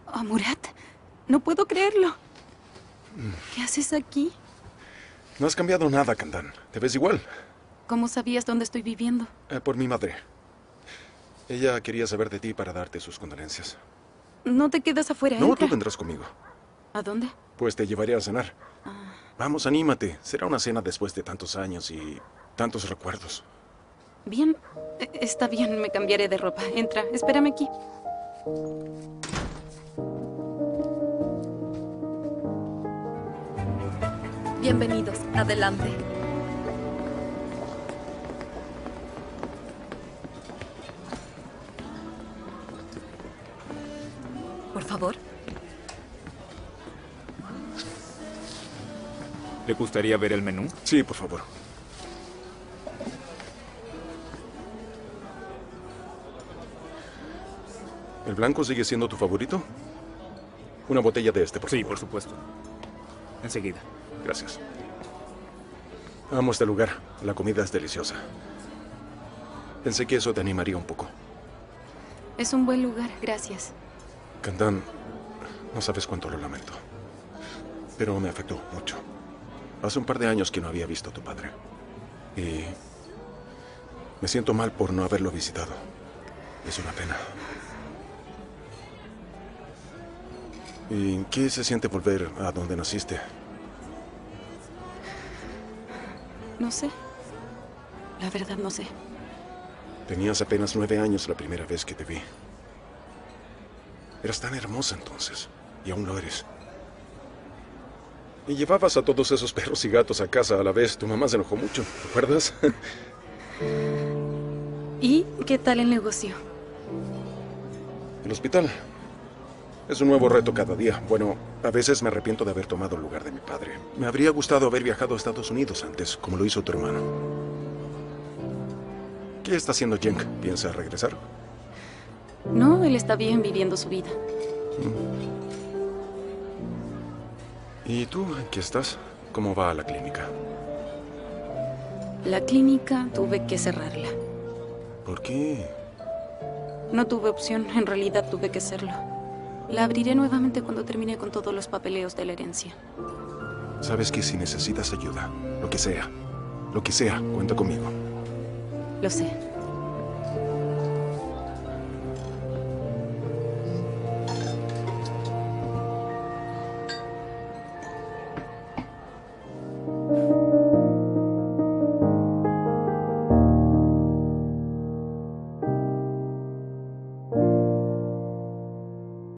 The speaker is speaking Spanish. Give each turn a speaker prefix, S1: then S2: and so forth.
S1: Oh, Murat, no puedo creerlo. ¿Qué haces aquí?
S2: No has cambiado nada, Candan. Te ves igual.
S1: ¿Cómo sabías dónde estoy viviendo?
S2: Por mi madre. Ella quería saber de ti para darte sus condolencias.
S1: No te quedas afuera,
S2: No,
S1: entra.
S2: tú vendrás conmigo.
S1: ¿A dónde?
S2: Pues te llevaré a cenar. Vamos, anímate. Será una cena después de tantos años y tantos recuerdos.
S1: Bien, está bien, me cambiaré de ropa. Entra, espérame aquí.
S3: Bienvenidos, adelante. Por favor.
S4: ¿Le gustaría ver el menú?
S2: Sí, por favor. ¿El blanco sigue siendo tu favorito? Una botella de este, por favor.
S4: Sí, por supuesto. Enseguida.
S2: Gracias. Amo este lugar. La comida es deliciosa. Pensé que eso te animaría un poco.
S1: Es un buen lugar, gracias.
S2: Candan, no sabes cuánto lo lamento. Pero me afectó mucho. Hace un par de años que no había visto a tu padre. Y me siento mal por no haberlo visitado. Es una pena. ¿Y qué se siente volver a donde naciste?
S1: No sé. La verdad no sé.
S2: Tenías apenas 9 años la primera vez que te vi. Eras tan hermosa entonces, y aún lo eres. Y llevabas a todos esos perros y gatos a casa a la vez. Tu mamá se enojó mucho, ¿recuerdas?
S1: ¿Y qué tal el negocio?
S2: El hospital. Es un nuevo reto cada día. Bueno, a veces me arrepiento de haber tomado el lugar de mi padre. Me habría gustado haber viajado a Estados Unidos antes, como lo hizo tu hermano. ¿Qué está haciendo Cenk? ¿Piensa regresar?
S1: No, él está bien viviendo su vida.
S2: ¿Y tú, en qué estás? ¿Cómo va la clínica?
S1: La clínica tuve que cerrarla.
S2: ¿Por qué?
S1: No tuve opción, en realidad tuve que hacerlo. La abriré nuevamente cuando termine con todos los papeleos de la herencia.
S2: Sabes que si necesitas ayuda, lo que sea, cuenta conmigo.
S1: Lo sé.